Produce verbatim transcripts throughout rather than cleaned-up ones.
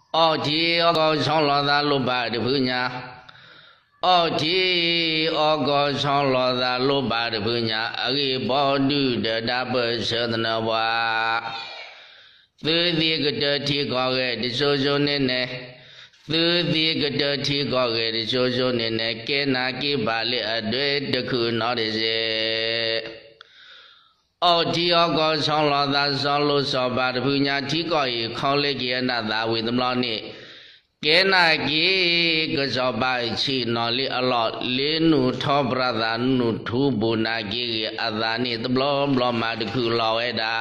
အော်ဒီဩကောဆောင်းလောသာလုပါတပုညာအော်ဒီဩကောဆောင်းလောသာလုပါတပုညာအဂိဘောဓုတတပသဒနာဝါသုတိကတတိကောရဲ့တဆိုးဆိုးနဲ့နဲ့သုတိကတတိကောရဲ့တဆိုးဆိုးနဲ့နဲ့ကေနာကိပါလေအတွေ့တခုနောက်တည်းစေအော်ဒီဩကောဆောင်းလောသာဆောင်းလို့ဆောပါတပုညာတိကောရေခေါလေကေနသာဝေသမလောနိကေနာကိကဇောပါချီနော်လေအလောလေနုထောပရသာနုထူဘူနာကိအသာနိတဘလောဘလောမာတခုလောဝဲတာ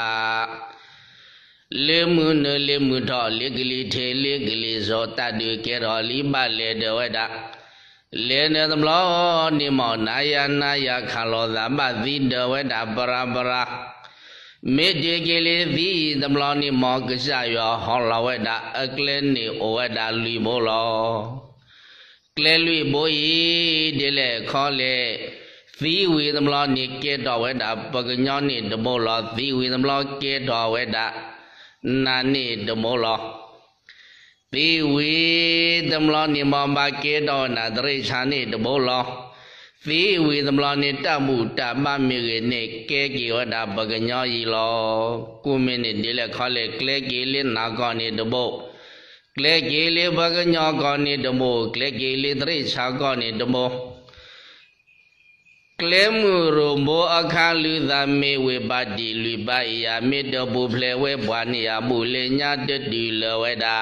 လေမှုနလေမှုထောလေကလေးထေလေကလေးဇောတတုကေတော်လိပလေတဝဲတာလေနေတဘလောနိမောနာယနာယခလောသာပတိတဝဲတာပရပရာမေတေကေလေသီသမလောနိမောကစယောဟောလဝဒအကလေနိဩဝဒလူဘောလောကလေလူဘောဤဒီလေခေါ်လေသီဝေသမလောနိကေတော်ဝဒပကညောနိတဘောလောသီဝေသမလောကေတော်ဝဒနာနိတဘောလောသီဝေသမလောနိမောမကေတော်နာတရိချာနိတဘောလောသီဝေသမလောနိတမှုတမမေကေနေကေကေဝဒပကညောဤလောကုမင်းနိဒီလေခေါ်လေကလေကေလေနာကောနိတဘောကလေကေလေပကညောကောနိတဘောကလေကေလေတရိချာကောနိတဘောကလေမှုရုံဘောအခါလူသာမေဝေပါတိလူပါယမေတ္တဘူဖလေဝဲဘွာနိယမူလေညာတတိလဝဲတာ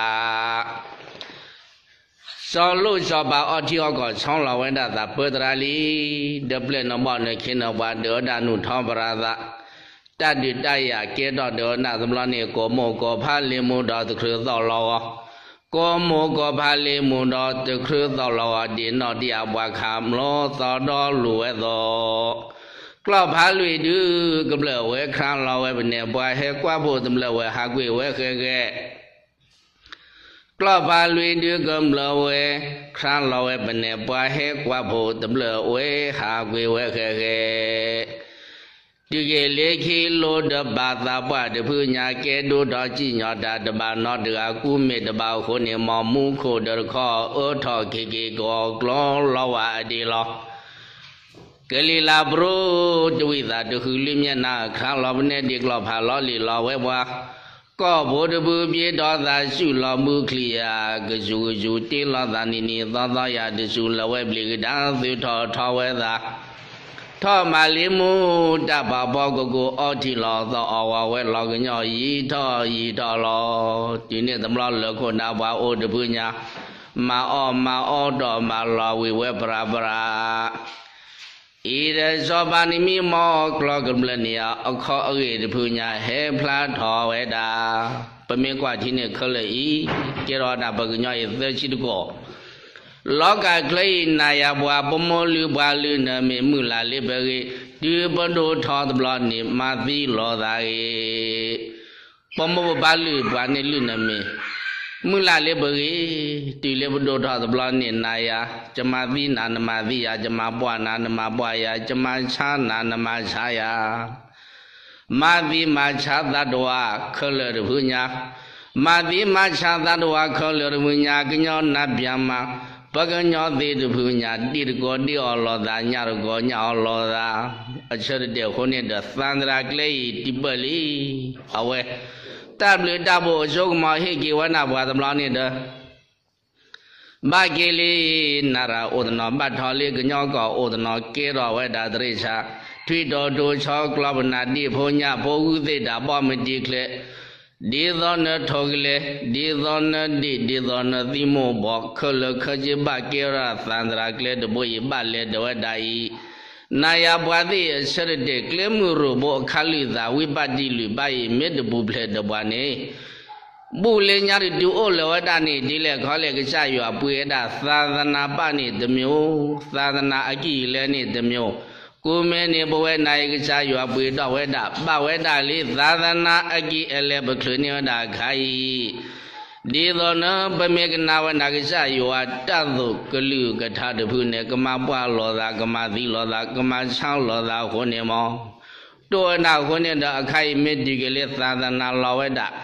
ဆောလို့ဆောပါအော်တီအောကောဆောင်းလာဝဲတာသာပေတရာလီဒပလက်နမောနခိနဝါဒေါဒနုထောပရာသာတတိတယကေတောဒေါနာသမလနေကောမောကောဖာလေမုတော်တခရသောလောကောမောကောဖာလေမုတော်တခရသောလောဒီနောတိအဘွားခမလောသောတော်လူဝဲသောကလောဖာလွေတုကပလဝဲခမ်းလောဝဲဘနေဘွားဟဲကွာဖို့သမလဝဲဟာကွေဝဲခဲခဲကလပါလွေတုကမလဝဲခမ်းလောဝဲဘနေဘွားဟဲကွာဖို့သမလဝဲဟာကွေဝဲခဲခဲဒီကေလေခိလိုတဘာသာပတဖူညာကဲတိုတော်ကြည်ညောတာတဘာနောတကာကုမေတဘာခုနေမောမူခိုတရခောဩထောခေကေကောကလောလောဝအတိလောကလီလာဘရုတဝိသာတခုလိမျက်နာခါလောဘနေဒီကလောဖာလောလီလောဝဲဘွာကောဘုဒ္ဓဘူပြေတော်သာရှုလောမှုခလီယာကဇူဇူတေလောသာနိနိသောသောယတစုလဝဲပလီကဒါသုထောထောဝဲသာထောမာလီမူတဘဘောကကိုအောတိလောသောအဝဝဲလောကညောဤထောဤထောလောဒီနေ့သမလောလခုနာဘဝဩတပုညာမာအောမာအောတော်မာလောဝေဝဲပရာပရာဣရဇောပါနိမိမောကလောကမလနိယအခောအဂေတပုညာဟေဖလာထောဝဲတာပမေကွာတိနေခလေဤကေရောတာပကညောဤသေချိတကောလောကကလေနာယဘွာပမောလူဘွာလူနမေမူလာလေဘဂေဒီပန္တောထောတဘလနိမာတိလောသာေပမောဘလူဘွာနေလူနမေမူလာလေဘဂေဒီလေပန္တောထောတဘလနိနာယဇမတိနာနမတိယဇမဘွာနာနမဘွာယဇမချာနာနမချာယမာတိမာချာတတဝခလရဘုညာမာတိမာချာတတဝခလရဘုညာကညောနဗျမပကညောသေးတဖူညာတိရကောတိအောလောသာညရကောညအောလောသာအချက်တဲ့ခုနှစ်တသန္တရာကလေးတိပလီအဝဲတပ်လေတပ်ဖို့အရှုကမဟိကေဝနာဘွာသမလောနေတမကေလီနာရာဩဒနောမတ်ထောလေးကညောကောဩဒနောကေရောဝဲတာတရိချာထွိတော်တိုချောကလဗနာတိဘုံညဘောဟုသိတာပောမတိကလေဒီသောနထောကလေဒီသောနတိဒီသောနသီမောဘောခလခจิบကေရသန္တရာကလေတဘွေပလေတဝဒာယီနာယဘွာတိအစရတေကလေမှုရဘောခလိသာဝိပတိလူပါယီမေတ္တဘူဖလေတဘွာနေဘူလေညာရီဒူအိုလဝဒနိဒီလေခေါ်လေကစရွာပွေဒသာသနာပနိတမျိုးသာသနာအကြည်လေနိတမျိုးကိုမဲနေဘဝနိုင်ကစားရွာပွေတော့ဝဲတာပဝဲတာလေးသာသနာအကိအလေပခလနိဝဒခိုင်ဒီသောနပမေကနာဝနာကစားရွာတသုကလူကထာတဖုနေကမပွားလောသာကမသီလောသာကမချောင်းလောသာခုနေမောတောနာခုနေတော့အခိုင်မေတ္တိကလေးသာသနာလောဝဲတာ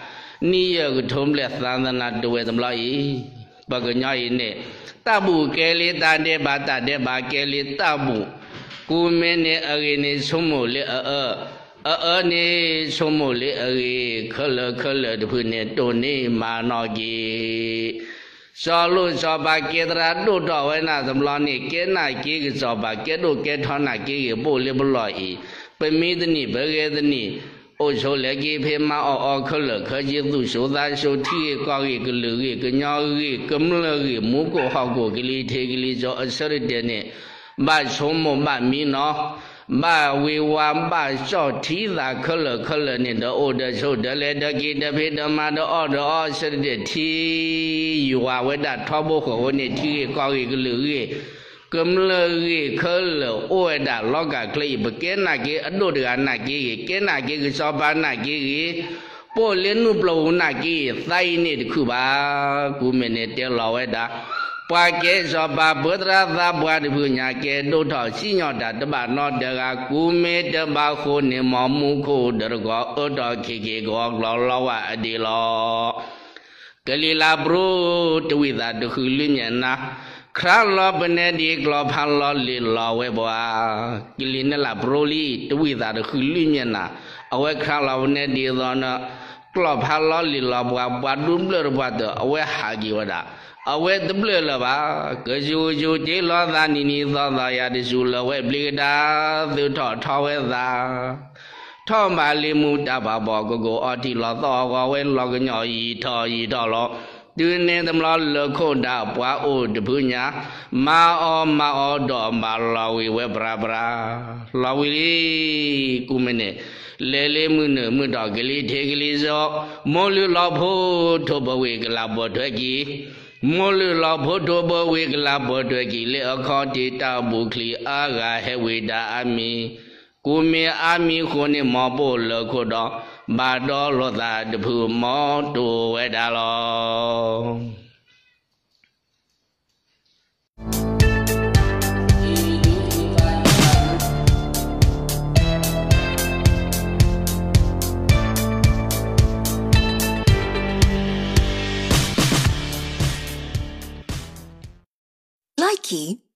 นี่ยกทุ่มเล็ดสันนาตัวตำลายปากย่อยเนี่ยตาบุเกลิตาเดบาตาเดบาเกลิตาบุกูเมเนอเรเนสมุเลเอเอเอเอเนสมุเลเอเรขลขลดพื้นเนตัวนี้มานอกีสอลุสอบาเกตระดูดเอาไว้น่าสำรองนี่เกน่าเกกสอบาเกดูเกทอน่าเกกโบเลบลอยเป็นมีดนี่เบเกดนี่โอโชเลกีเพมาออขลขจิตุโสตาโสที่กอกีกลือกีกญอกีกมลกีมุโกฮอกโกกลีเทกลีจออสรเดเนบ้าชมบ้ามีเนาะบ้าวิวามบ้าจอทีตาขลขลนี่เดอโอเดโชเดเลเดกีเดเพเดมาเดออเดออสรเดทีอยู่ว่าเวดาทอบโขนี่ที่กอกีกลือกีกมลกีขลโอเวดาลอกาคลีบเกนากีอดุดกานากีเกนากีกสอบานากีโปเลนุปโลนากีไซนี่คือบ้ากูเมเนเตลอเวดาปาเกสอบาบุตรตาบัวดิบุญญาเกดูทอสิญอดาตบานอเดกากูเมตบาโคนิมอมุโคดรกออดอเคเกกอลอลอวะอดีลอกลีลาบรูตวิดาดคือลิญนาคราลอปเนดีกลอพันลอลิลอเวบัวกิลินลาบรูลีตวิดาดคือลิญนาเอาไว้คราลอเนดีตอนกลอพันลอลิลอบัวบัดดุมเลรบัดเอาไว้หากิวดาเอาไว้ตบเลลบากจูจูเจลอดานินิซอดายาดิสูลเวบลิดาตุทอทอเวดาทอมาลิมุตาบาบอกโกอติลอตอกเวลอกญออีทออีทอลอดูเนตมลอลโคดาปวาโอดพุญญามาออมาออดอมาลาวิเวบราบราลาวิลีกุเมเนเลเลมุนมุดอกลีเทกลีซอมอลุลอโพทบเวกลาบทวกีมอลุลอโพทบเวกลาบทวกีเลอคอติตาบุคลีอากาเฮเวดาอามีกูเมอามีคนนี่มอโปลโคดอบาดอลตาดพูมอตูเวดาลอ Likey